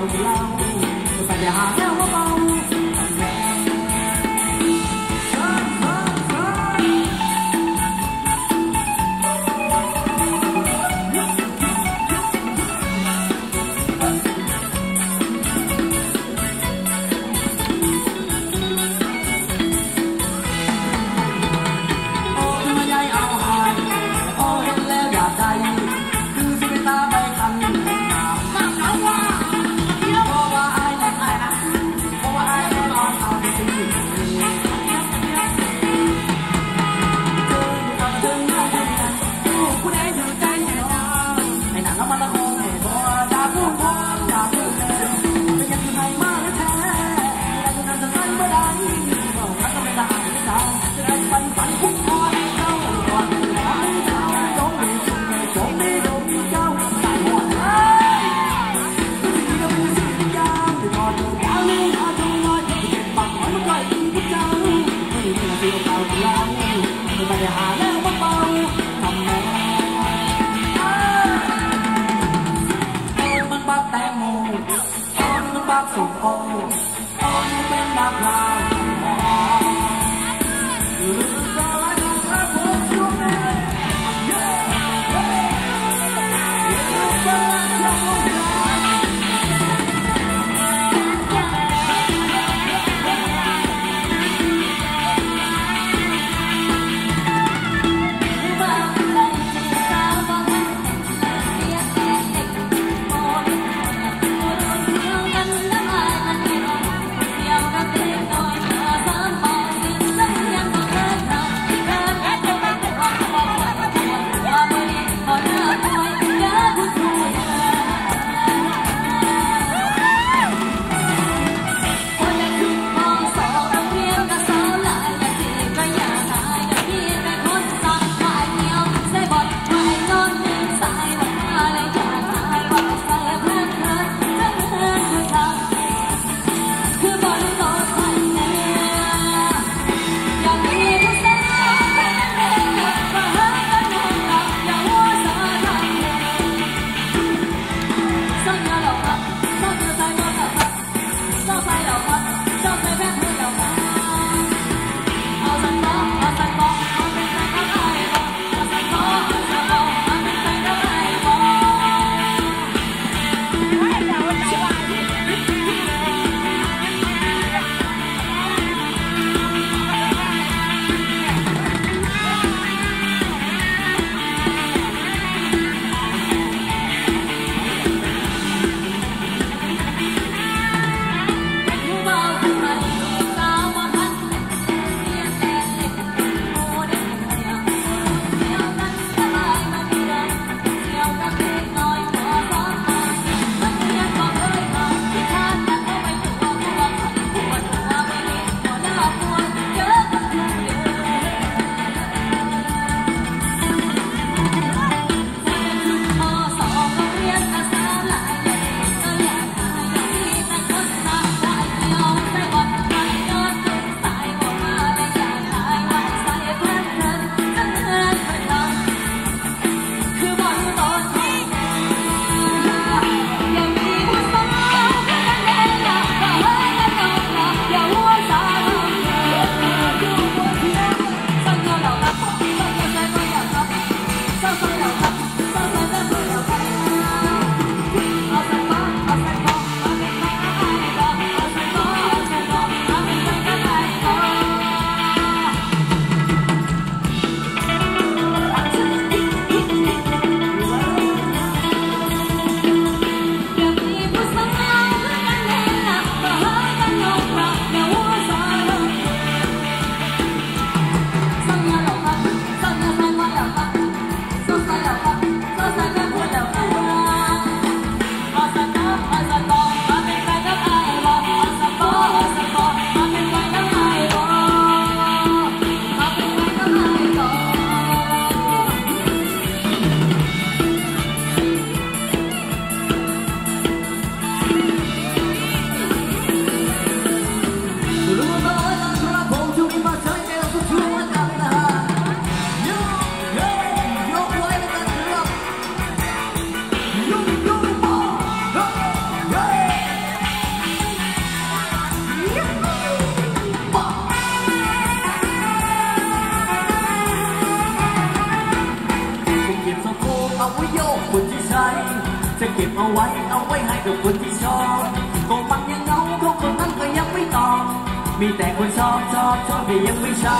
เราไปหาแล้วว่าเบาไปหาแล้วมาเบาทำไมมันบักแตงโมมันบักสุกโอมันเป็นบักลาว Hãy subscribe cho kênh Ghiền Mì Gõ để không bỏ lỡ ไว้ให้กับคนที่ชอบก็มันยังเงาเพราะคนนั้นก็ยังไม่ตอบมีแต่คนชอบที่ยังไม่ใช่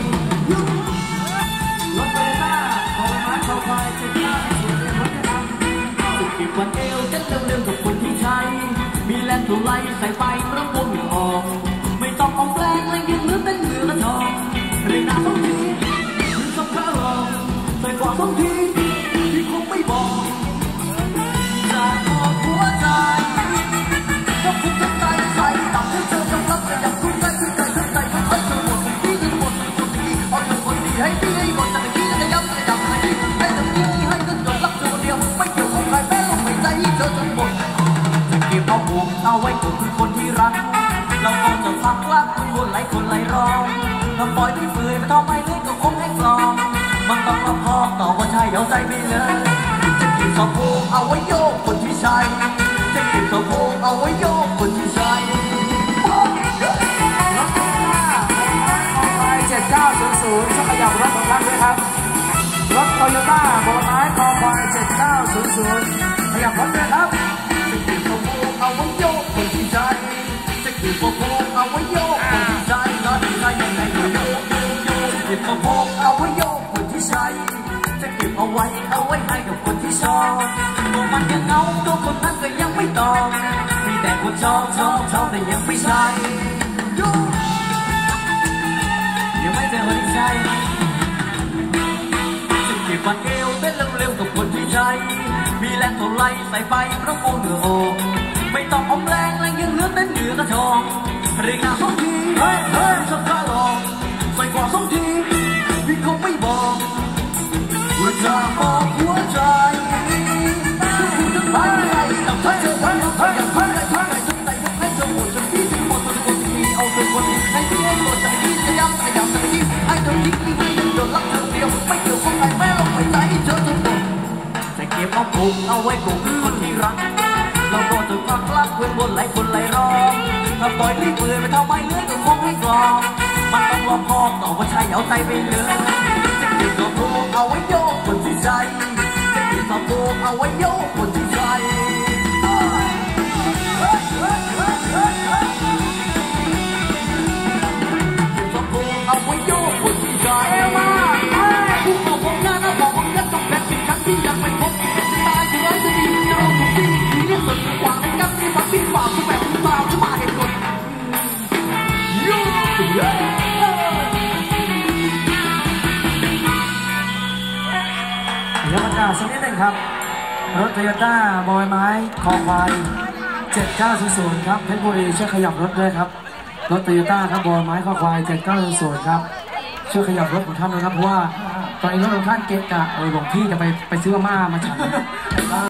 รถเบลล่าขอไม้ขอควายจะได้สวยรถจะทำสุดที่วันเอวเต้นเร็วๆกับคนที่ใช้มีแรงถูไล่ใส่ไปเพราะคนไม่ออกไม่ต้องออกแรงและยืนเหลือเต้นเหลือกระทองเรียนหน้าท้องทียืนสับขาหลอกใส่กว่าท้องทีที่คงไม่บอกจากบอกหัวใจก็คงจะใจใส่ตับให้เธอยอมรับแต่ยังคุ้นใจคุ้นใจคุ้นใจคุ้นใจเธอหมดที่เงินหมดคนดีเอาเงินคนดีให้พี่ให้หมดแต่ที่จะย้ำให้ทำให้ให้ทำนี้ให้เงินยอมรับเธอคนเดียวไม่เกี่ยวกับใครแม้ลมหายใจเธอจนหมดจะเก็บเอาผูกเอาไว้กับคือคนที่รักเราก็จะฟังรักคนไหลร้องถ้าปล่อยไม่ฝืนไม่ทำไม่เลยก็คงให้กลอมมันต้องรอบคอบต่อว่าใช่เอาใจไปเลยจะเก็บเอาผูกเอาไว้โยกคนที่ใช่จะเก็บเอาผูกเอาไว้โยกคนที่ใช่ 7900ช่วยขยับรถของท่านด้วยครับรถโตโยต้าบอไม้คอควาย7900ขยับรถด้วยครับจะเก็บเอาไว้โยกคนที่ใช่จะเก็บเอาไว้โยกคนที่ใช่แล้วที่ใช่ยังไงก็โยกเก็บเอาไว้โยกคนที่ใช่จะเก็บเอาไว้ให้กับคนที่ชอบตัวมันยังเงาตัวคนนั้นก็ยังไม่ตอบมีแต่คนชอบแต่ยังไม่ใช่ยังไม่เจอคนที่ใช่จะเก็บวันเอวเต้นเร็วๆกับคนที่ใช่มีแรงเท่าไรใส่ไปเพราะโง่เหนือโอ่ไม่ต้องอมแรงยังเหลือเต้นเหนือกระทองเรียกหน้าสองทีเฮ้ยสับขาหลอกใส่กว่าสองทีพี่คงไม่บอกว่าจะบอกหัวใจทุกคนทั้งหลายต้องใช้เธอทั้งหมดอย่างพันใจทั้งใจให้เธอหมดจนพี่ถึงหมดตัวคนที่เอาเธอคนให้พี่ให้หมดจะพี่จะย้ำจะพี่ให้เธอทิ้งพี่ให้เธอรักเธอเดียวไม่เกี่ยวกับใครแม้เราไม่ใจเธอทั้งหมดจะเก็บเอาผูกเอาไว้กับคนที่รักเราก็จะฟังรักเพื่อนบนไหลร้องถ้าปล่อยที่เปื่อยไปทำไมเลื้อยก็คงให้กลองมันต้องรอบคอบต่อว่าใช่เอาใจไปเลยจะเก็บเอาผูกเอาไว้โยกคนที่ใจจะเก็บเอาผูกเอาไว้โยกคนที่ใจเอาไว้โยกคนที่ใจมาผู้บอกผมงานแล้วบอกผมยัดต้องแบกเป็นครั้งที่ยังไม่พบตายจะร้อยจะดีจะรอถูกที่ที่เรียกส่วนกว่าในกั๊กที่มาปิ้งเปล่าที่แบบเปล่าที่มาเห็นคนโย่เดี๋ยวประกาศสักนิดหนึ่งครับรถโตโยต้าบอยไม้คอควาย7900ครับเพชรบุรีช่วยขยับรถด้วยครับรถโตโยต้าครับบอยไม้คอควาย7900ครับช่วยขยับรถของท่านด้วยครับเพราะว่าตอนนี้รถของท่านเกะกะหลวงพี่จะไปซื้อมาม่ามาฉัน